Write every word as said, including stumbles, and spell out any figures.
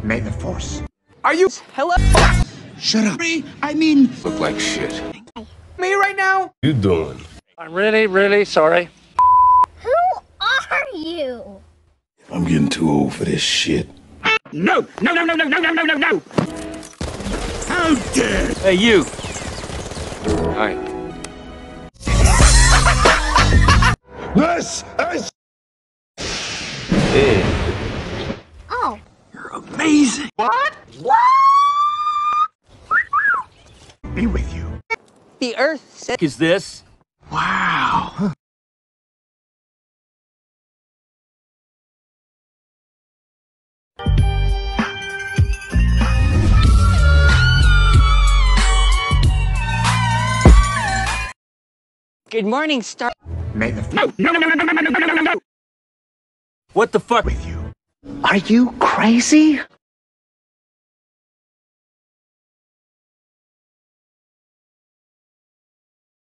May the force. Are you? Hello? Shut up. I mean, Look like shit. Me right now? You doing? I'm really, really sorry. Who are you? I'm getting too old for this shit. no, no, no, no, no, no, no, no, no, no. How dare! Hey, you. Hi. This is... Yeah. Oh. You're amazing. What? What? Be with you. The Earth sick is this? Wow. Good morning, Star. May the no, no, no, no, no, no, no, no, no, no, no. What the fuck? With you. Are you crazy?